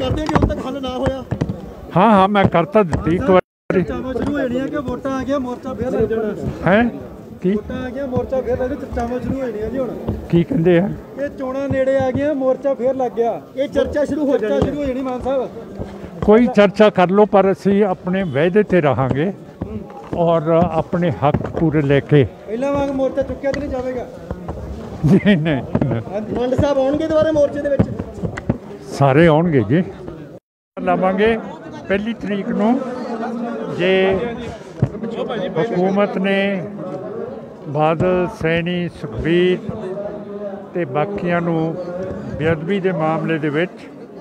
करते हैं कि अब तक हल ना होया। हाँ हाँ मैं करता दी एक बार शुरू होनी कि वोटां आ गया मोर्चा फिर लग जाना है की वोटां आ गया मोर्चा फिर लग चर्चावां शुरू होनी जी हुण की कहंदे आ ये चोणां नेड़े आ गया मोर्चा फिर लग गया ये चर्चा शुरू हो जानी मान साहब कोई चर्चा कर लो पर असी अपने वायदे ते रहांगे और अपने हक पूरे लेके पहला वांग मोर्चा चुक्या तो नहीं जाएगा नहीं नहीं मंड साहब आउणगे दोबारा मोर्चे दे विच सारे आउणगे जी लावांगे पहली तरीक नूं जे हुकूमत ने बादल सैनी सुखबीर ते बाकियां नूं बेअदबी दे मामले दे विच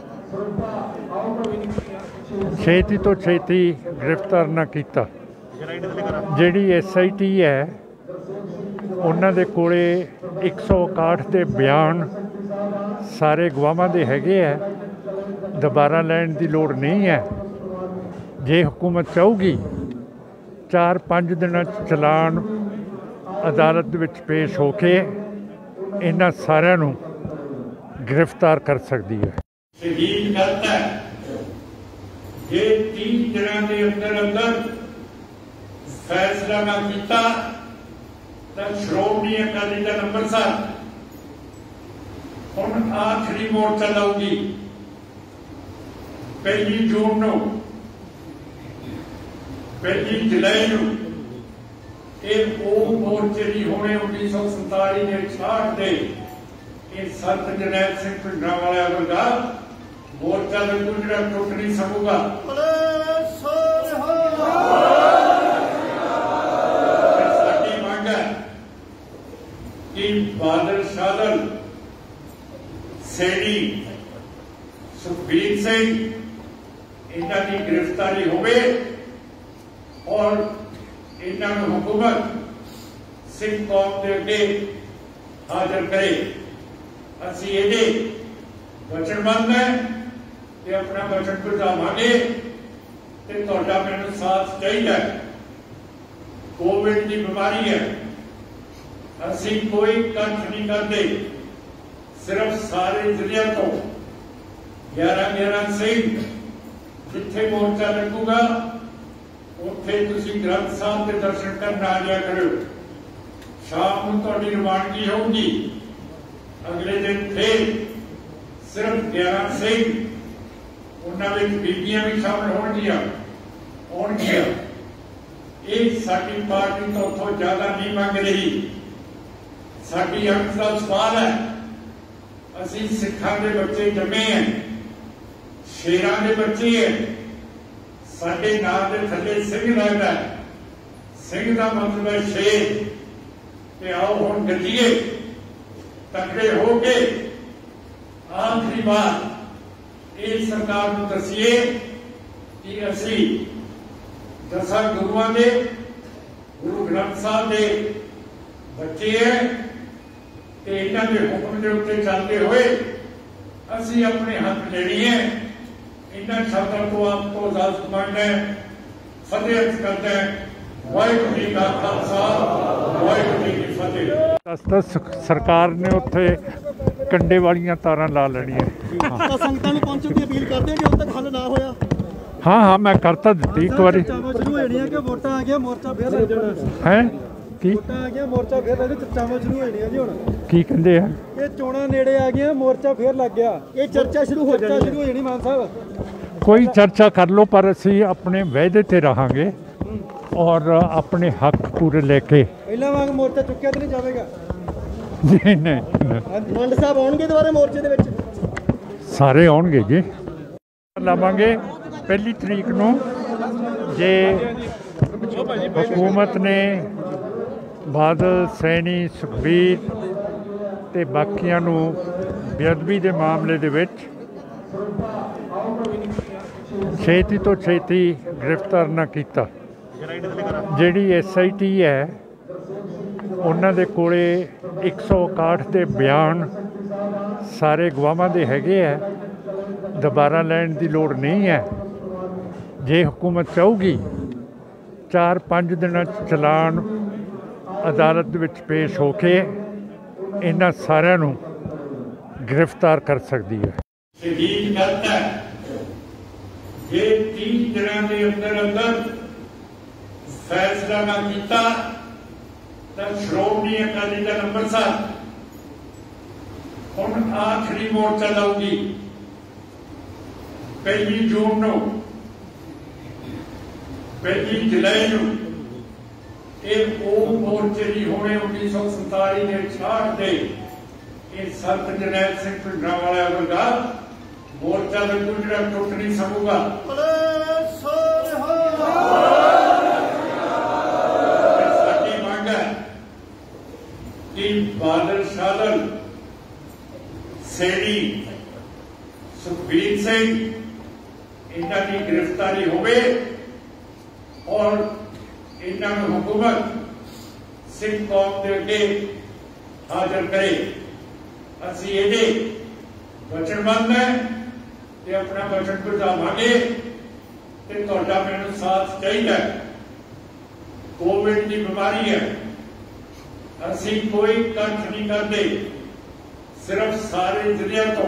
छेती तो छेती गिरफ्तार ना कीता ਜਿਹੜੀ SIT है ਉਹਨਾਂ ਦੇ ਕੋਲੇ 161 ਦੇ ਬਿਆਨ ਸਾਰੇ ਗਵਾਹਾਂ ਦੇ ਹੈਗੇ ਹੈ ਦੁਬਾਰਾ ਲੈਣ ਦੀ ਲੋੜ ਨਹੀਂ ਹੈ ਜੇ ਹਕੂਮਤ ਚਾਹੂਗੀ 4-5 ਦਿਨਾਂ 'ਚ ਚਲਾਨ ਅਦਾਲਤ ਦੇ ਵਿੱਚ ਪੇਸ਼ ਹੋ ਕੇ ਇਹਨਾਂ ਸਾਰਿਆਂ ਨੂੰ ਗ੍ਰਿਫਤਾਰ ਕਰ ਸਕਦੀ ਹੈ। ਸ਼ਹੀਦ ਕਰਤਾ ਜੇ 30 ਦਿਨਾਂ ਦੇ ਅੰਦਰ फैसला ना किया तो श्रोमणी अकाली दल अंमृतसर हुण आखिरी मोर्चा लाऊगी 1 जून नूं 1 जुलाई नूं मोर्चे की होने 1947 के 66 के ये संत जरनैल सिंह भिंडरांवाले वर्गा मोर्चा बिल्कुल जो टुट नहीं सकूगा। कि बादल शादल सैनी सुखबीर सिंह इन्हां की गिरफ्तारी होवे और इन्हां नूं हुकूमत सिख कौम के अगे हाजिर करे। असीं इहदे वचनबद्ध है कि अपना वचन निभावांगे ते तुहाडा मैनूं साथ चाहिए। कोविड की बीमारी है असी कोई कट नहीं करते सिर्फ सारे जिले तो 11 सिंह जिथे मोर्चा लगूगा उत्थे तुसीं ग्रंथ साहब के दर्शन करने आ जाया करो। शाम को तुहाडी रवानगी होगी अगले दिन फिर सिर्फ 11 सिंह उन्हां विच बीबियां भी शामिल होणगियां। ये साडी पार्टी तो उथों ज्यादा नहीं मंग रही। साडी अंक का सवाल है असी सिखां दे बच्चे जमे हैं शेरां दे बच्चे हैं साडे नां दे थल्ले सिंह लगदा है सिंह दा मतलब है शेर ते आओ हुण गजीए तकड़े हो के आखिरी बार इस सरकार नूं दसीए कि असी 10 गुरुआं दे गुरु ग्रंथ साहब दे बच्चे हैं ते इन्हां दे हुक्म दे उत्ते चलते हुए असी अपने हक लेनी है। इन्हां शब्दों को आपको इजाजत मांगना है फतेह अर्ज करते हैं। वाहिगुरू जी का खालसा वाहिगुरू जी की फतेह। सरकार ने उत्थे कंडे वालियां तारां ला लैणीआं संगतां नूं पहुंचण दी अपील करते हैं कि अब तक हल ना होया। हाँ हाँ मैं करता दी एक बार शुरू होनी कि वोटां आ गया मोर्चा फिर लग जाना है की वोटां आ गया मोर्चा फिर लग चर्चावां शुरू होनी जी हुण की कहंदे आ ये चोणां नेड़े आ गया मोर्चा फिर लग गया ये चर्चा शुरू हो जानी मान साहब कोई चर्चा कर लो पर असी अपने वायदे ते रहांगे और अपने हक पूरे लेके पहला वांग मोर्चा चुक्या तो नहीं जाएगा नहीं नहीं मंड साहब आउणगे दोबारा मोर्चे दे विच सारे आउणगे जी लावांगे 1 तरीक नूं जे हुकूमत ने बादल सैनी सुखबीर ते बाकियां नूं बेअदबी दे मामले दे विच छेती तो छेती गिरफ्तार ना कीता ਜਿਹੜੀ SIT है ਉਹਨਾਂ ਦੇ ਕੋਲੇ 161 ਦੇ ਬਿਆਨ ਸਾਰੇ ਗਵਾਹਾਂ ਦੇ ਹੈਗੇ ਹੈ ਦੁਬਾਰਾ ਲੈਣ ਦੀ ਲੋੜ ਨਹੀਂ ਹੈ ਜੇ ਹਕੂਮਤ ਚਾਹੂਗੀ 4-5 ਦਿਨਾਂ 'ਚ ਚਲਾਨ ਅਦਾਲਤ ਦੇ ਵਿੱਚ ਪੇਸ਼ ਹੋ ਕੇ ਇਹਨਾਂ ਸਾਰਿਆਂ ਨੂੰ गिरफ्तार कर सकती है। शहीद करता ਜੇ 30 ਦਿਨਾਂ ਦੇ ਅੰਦਰ ਅੰਦਰ ਫੈਸਲਾ ਨਾ ਕੀਤਾ ਤਾਂ ਸ਼੍ਰੋਮਣੀ ਅਕਾਲੀ ਦਲ ਅੰਮ੍ਰਿਤਸਰ ਹੁਣ ਆਖਰੀ ਮੋਰਚਾ ਲਾਊਗੀ 1 ਜੂਨ ਨੂੰ 1 ਜੁਲਾਈ ਨੂੰ। ਇਹ ਉਹ ਮੋਰਚੇ ਨਹੀਂ ਹੋਣੇ 1947 ਦੇ 66 ਦੇ। ਇਹ ਸੰਤ ਜਰਨੈਲ ਸਿੰਘ ਭਿੰਡਰਾਂਵਾਲਾ ਵਰਗਾ ਮੋਰਚਾ ਲੱਗੂ ਜਿਹੜਾ ਟੁੱਟ ਨਹੀਂ ਸਕੂਗਾ। ਸਾਡੀ ਮੰਗ ਹੈ ਕਿ ਬਾਦਲ ਸ਼ਾਦਲ ਸੈਣੀ ਸੁਖਬੀਰ ਸਿੰਘ इन्हां की गिरफ्तारी होवे और इन्हां नूं हुकूमत सिख कौम के अगे हाजिर करे। असीं इहदे वचनबद्ध हैं ते अपना वचन निभावांगे ते तुहाडा मैनूं साथ चाहीदा। कोविड की बीमारी है, असीं कोई कट नहीं करते, सिर्फ सारे जिले तो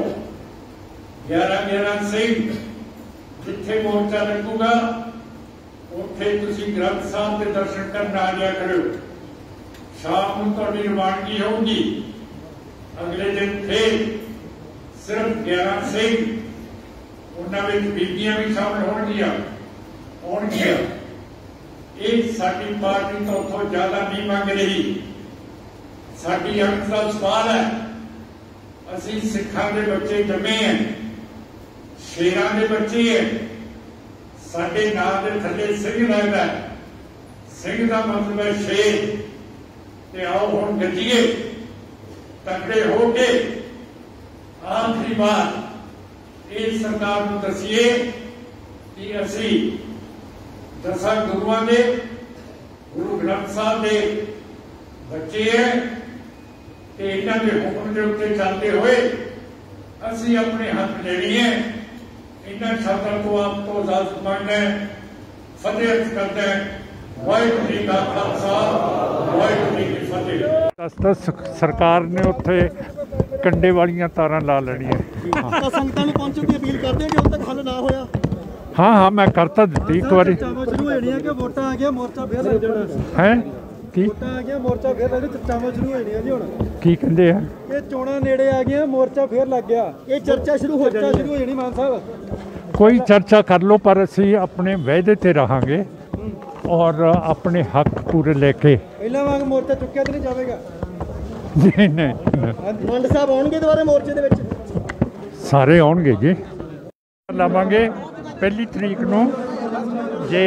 11 सिंह जिथे मोर्चा लगूगा उत्थे तुसीं ग्रंथ साहब के दर्शन करने आ जाया करो। शाम को तुहाडी रवानगी होगी। अगले दिन फिर सिर्फ 11 सिंह, उन्हां विच बीबियां भी शामिल होणगियां। ये साडी पार्टी तो उतों ज्यादा नहीं मंग रही। साडी अंक का सवाल है, असीं सिखां दे बच्चे जमे हैं, शेरां दे बच्चे है। साडे नाम दे थल्ले सिंह लगदा है, सिंह दा मतलब है शेर। ते आओ हुण गजीए तगड़े हो के आखिरी बार इस सरकार नूं दसीए कि असीं 10 गुरुआं दे गुरु ग्रंथ साहब दे बच्चे हैं ते इन्हां दे हुक्म दे उत्ते चलते हुए असीं अपने हक लेनी है। इन्हां शब्दां को आप तो इजाजत मांगना है, फतेह अर्ज करते हैं। वाहिगुरू जी का खालसा, वाहिगुरू जी की फतेह। सरकार ने उत्थे कंडे वालियां तारां ला लैणीਆਂ। ਤਾਂ ਸੰਗਤਾਂ ਨੂੰ ਪਹੁੰਚਣ ਦੀ ਅਪੀਲ ਕਰਦੇ ਕਿ ਹੁਣ ਤੱਕ ਹੱਲ ਨਾ ਹੋਇਆ। हाँ मैं करता ਦਿੱਤੀ ਇੱਕ ਵਾਰੀ। ਚਰਚਾਵਾਂ ਸ਼ੁਰੂ ਹੋ ਜਾਣੀਆਂ ਕਿ ਵੋਟਾਂ ਆ ਗਿਆ ਮੋਰਚਾ ਫੇਰ ਲੱਗ ਜਾਣਾ ਹੈ ਕੀ ਵੋਟਾਂ ਆ ਗਿਆ ਮੋਰਚਾ ਫੇਰ ਲੱਗ ਚਰਚਾਵਾਂ ਸ਼ੁਰੂ ਹੋ ਜਾਣੀਆਂ ਜੀ। ਹੁਣ ਕੀ ਕਹਿੰਦੇ ਆ? ਇਹ ਚੋਣਾਂ ਨੇੜੇ ਆ ਗਈਆਂ, ਮੋਰਚਾ ਫੇਰ ਲੱਗ ਗਿਆ। ਇਹ ਚਰਚਾ ਸ਼ੁਰੂ ਹੋ ਜਾਣੀ ਮਾਨ ਸਾਹਿਬ। ਕੋਈ ਚਰਚਾ ਕਰ ਲਓ, ਪਰ ਅਸੀਂ ਆਪਣੇ ਵਾਅਦੇ ਤੇ ਰਹਾਂਗੇ ਔਰ ਆਪਣੇ ਹੱਕ ਪੂਰੇ ਲੈ ਕੇ। ਪਹਿਲਾਂ ਵਾਂਗ ਮੋਰਚਾ ਚੁੱਕਿਆ ਤੇ ਨਹੀਂ ਜਾਵੇਗਾ। ਨਹੀਂ ਮੰਡ ਸਾਹਿਬ ਆਉਣਗੇ ਦੁਬਾਰਾ ਮੋਰਚੇ ਦੇ ਵਿੱਚ? ਸਾਰੇ ਆਉਣਗੇ ਜੀ। ਲਾਵਾਂਗੇ 1 ਤਰੀਕ ਨੂੰ। ਜੇ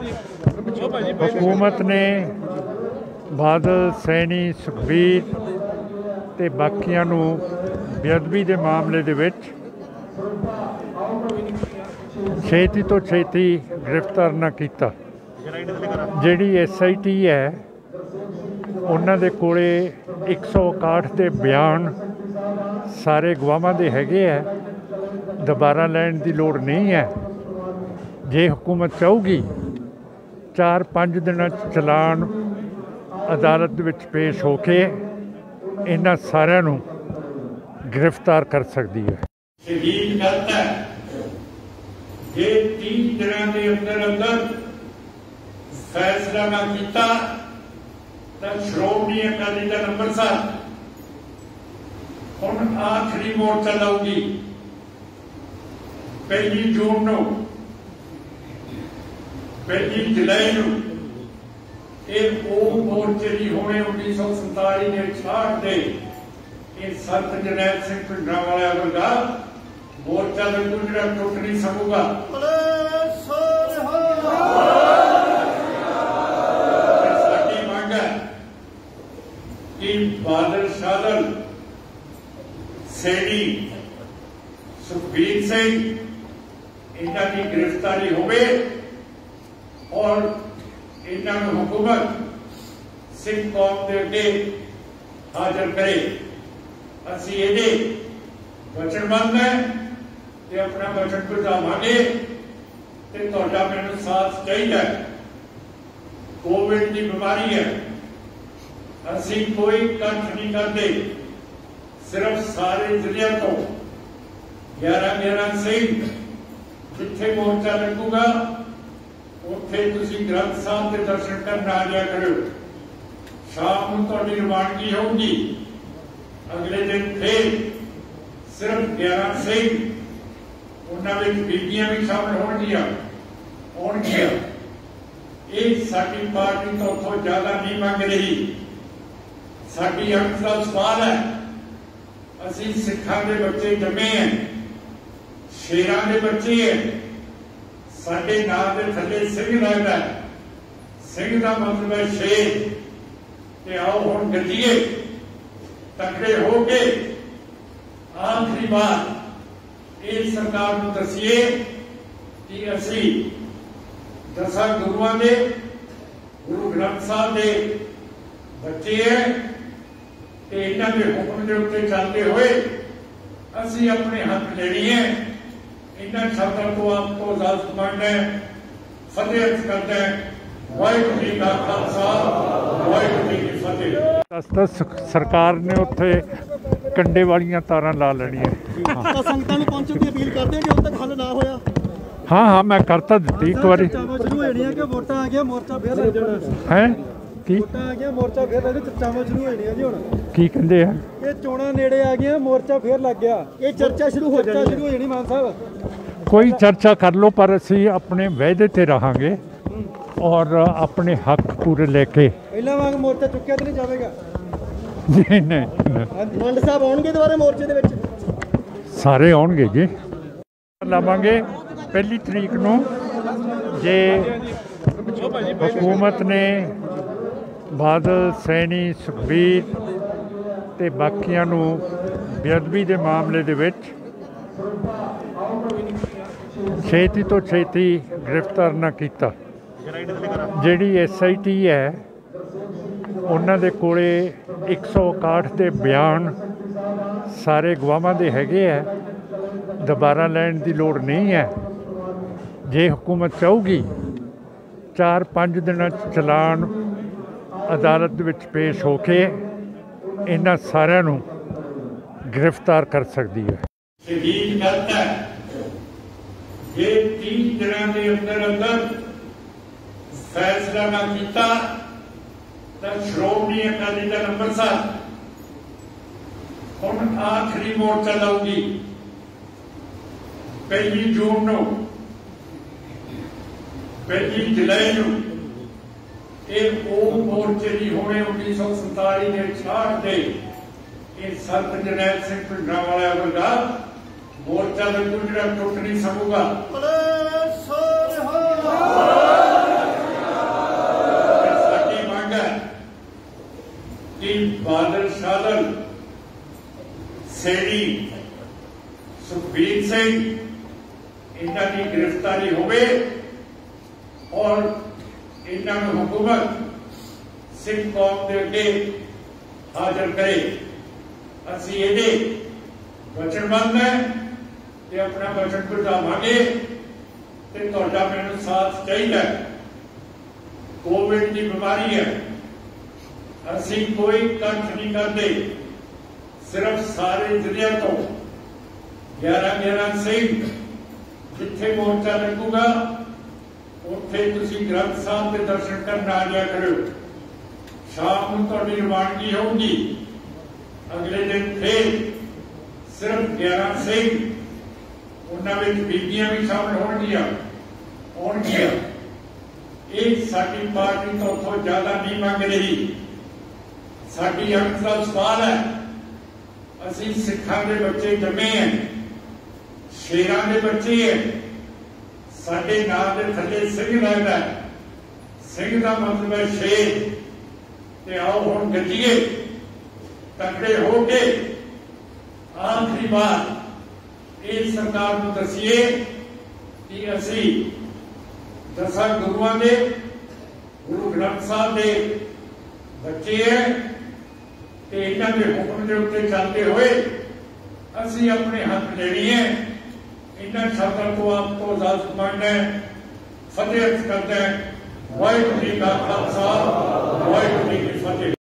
हुकूमत ने बादल सैनी सुखबीर ते बाकियां नूं बेअदबी के मामले दे विच छेती तो छेती गिरफ्तार ना कीता। जिहड़ी SIT है उन्हां दे कोले 161 के बयान सारे गवाहां दे हैगे है, दोबारा लैण की लोड़ नहीं है। जे हुकूमत चाहूगी 4-5 दिन चलान अदालत दे विच पेश होके इन्हां सारिਆਂ ਨੂੰ गिरफ्तार कर सकती है। शहीद करता है जे 30 दिनों के अंदर अंदर फैसला ना किया तो श्रोमणी अकाली दल अंमृतसर हुण आखिरी मोर्चा लाऊगी 1 जून नूं 1 जुलाई नूं। ਇਹ ਉਹ ਮੋਰਚੇ ਨਹੀਂ ਹੋਣੇ 1947 ਦੇ 66 ਦੇ। ਇਹ ਸੰਤ ਜਰਨੈਲ ਸਿੰਘ ਭਿੰਡਰਾਂਵਾਲਾ ਵਰਗਾ ਮੋਰਚਾ ਲੱਗੂ ਜਿਹੜਾ ਟੁੱਟ ਨਹੀਂ ਸਕੂਗਾ। ਸਾਡੀ ਮੰਗ ਹੈ ਕਿ ਬਾਦਲ ਸ਼ਾਦਲ ਸੈਣੀ ਸੁਖਬੀਰ ਸਿੰਘ इन्हां की गिरफ्तारी होवे और इन्हां नूं हुकूमत सिख कौम के अगे हाजिर करे। असीं इहदे वचनबद्ध हैं ते अपना वचन निभावांगे ते तुहाडा मैनूं साथ चाहीदा। कोविड की बीमारी है, असीं कोई कट नहीं करते, सिर्फ सारे जिले तो 11 सिंह जिथे मोर्चा लगूगा उत्थे तुसीं ग्रंथ साहब के दर्शन करन आ जाया करो। शाम नूं तुहाडी रवानगी होगी। अगले दिन फिर सिर्फ 11 सिंह उन्हां विच बीबियां भी शामिल होणगियां। ये साडी पार्टी तो उतों ज्यादा नहीं मंग रही। साडी अंत का सवाल है, असीं सिखां दे बच्चे जमे हैं, शेरां दे बच्चे हैं। साडे नां दे थल्ले सिंह लगदा है। सिंह दा मतलब है शेर। ते आओ हुण गजीए, तकड़े हो के आखिरी बार इस सरकार नूं दसीए कि असीं दसा गुरुआं दे, गुरु ग्रंथ साहब दे बच्चे हैं ते इन्हां दे हुक्म दे उत्ते चलते हुए असीं अपने हक लेनी है। इन्हां शब्दां को आपको इजाजत मांगना है। फतेह अर्ज करता है। वाहिगुरू जी का खालसा, वाहिगुरू जी की फतेह। सरकार ने उत्थे कंडे वालियां तारां ला लैणीਆਂ। ਤਾਂ ਸੰਗਤਾਂ ਨੂੰ ਪਹੁੰਚਣ ਦੀ ਅਪੀਲ ਕਰਦੇ ਕਿ ਉਦੋਂ ਤੱਕ ਹੱਲ ਨਾ ਹੋਇਆ। हाँ मैं करता दी एक बारी ਚਰਚਾਵਾਂ ਸ਼ੁਰੂ ਹੋ ਜਾਣੀਆਂ ਕਿ ਵੋਟਾਂ ਆ ਗਿਆ ਮੋਰਚਾ ਫੇਰ ਲੱਗ ਜਾਣਾ। है की ਵੋਟਾਂ ਆ ਗਿਆ ਮੋਰਚਾ ਫੇਰ ਲੱਗ ਜਾਣਾ। ਚਰਚਾਵਾਂ ਸ਼ੁਰੂ ਹੋ ਜਾਣੀਆਂ ਜੀ ਹੁਣ। की कहते हैं ਇਹ ਚੋਣਾਂ ਨੇੜੇ ਆ ਗਈਆਂ, ਮੋਰਚਾ ਫੇਰ ਲੱਗ ਗਿਆ। ਇਹ ਚਰਚਾ ਸ਼ੁਰੂ ਹੋ ਜਾਣੀ ਮਾਨ ਸਾਹਿਬ। कोई चर्चा कर लो पर असी अपने वायदे ते रहांगे और अपने हक पूरे लेके। ਪਹਿਲਾਂ ਵਾਂਗ ਮੋਰਚਾ ਚੁੱਕਿਆ ਤਾਂ ਨਹੀਂ ਜਾਵੇਗਾ। नहीं नहीं ਮੰਡ ਸਾਹਿਬ ਆਉਣਗੇ ਦੁਬਾਰਾ ਮੋਰਚੇ ਦੇ ਵਿੱਚ। सारे आउणगे जी। लावांगे 1 तरीक नूं जे हुकूमत ने बादल, सैनी, सुखबीर ते बाकियां नूं बेअदबी दे मामले दे विच छेती तो छेती गिरफ्तार ना कीता। जिहड़ी SIT है उन्हां दे कोले 161 दे बयान सारे गवाहां दे हैगे है। दोबारा लैण की लोड़ नहीं है। जे हुकूमत चाहूगी 4-5 दिनों चलान अदालत विच पेश होके इन्हां सारिਆਂ ਨੂੰ गिरफ्तार कर सकती है। शहीद करता है जे 30 दिनों के अंदर अंदर फैसला ना किया तो श्रोमणी अकाली दल अंमृतसर हुण आखिरी मोर्चा लाऊगी। 1 जून नूं 1 जुलाई नूं ਇਹ ਉਹ ਮੋਰਚੇ ਨਹੀਂ ਹੋਣੇ 1947 ਦੇ 66 ਦੇ। ਇਹ ਸੰਤ ਜਰਨੈਲ ਸਿੰਘ ਭਿੰਡਰਾਂਵਾਲਾ ਵਰਗਾ ਮੋਰਚਾ ਦਾ ਜਿਹੜਾ ਟੁੱਟ ਨਹੀਂ ਸਕੂਗਾ। ਸਾਡੀ ਮੰਗ ਹੈ ਕਿ ਬਾਦਲ, ਸ਼ਾਦਲ, ਸੈਣੀ, ਸੁਖਬੀਰ ਸਿੰਘ इन्हां की गिरफ्तारी होवे और इन्हां नूं हुकूमत सिख कौम के अगे हाजिर करे। असीं इहदे वचनबद्ध हैं ते अपना वचन निभावांगे ते तुहाडा मैनूं साथ चाहीदा। कोविड की बीमारी है, असीं कोई कंठ नहीं करते। सिर्फ सारे जिले तो 11 सिंह जिथे मोर्चा लगूगा उत्थे तुसीं ग्रंथ साहब के दर्शन करन आ जाया करो। शाम नूं तुहाडी रवानगी होगी। अगले दिन फिर सिर्फ 11 सिंह उन्हां विच बीबियां भी शामिल होणगियां। ये साडी पार्टी तो उतों ज्यादा नहीं मंग रही। साडी अंत का सवाल है, असीं सिखां दे बच्चे जमे हैं, शेरां दे बच्चे हैं। साडे नां दे थल्ले सिंह लगदा है। सिंह दा मतलब है शेर। ते आओ हुण गजीए, तकड़े हो के आखिरी बार इस सरकार नूं दसीए कि असीं दसा गुरुआं दे, गुरु ग्रंथ साहब दे बच्चे हैं ते इन्हां दे हुक्म दे उत्ते चलते हुए असीं अपने हक लेनी है। इन्हां शब्दां को आपको इजाजत मांगना है। फतेह अर्ज करता है। वाहिगुरू जी का खालसा, वाहिगुरू जी की फतेह।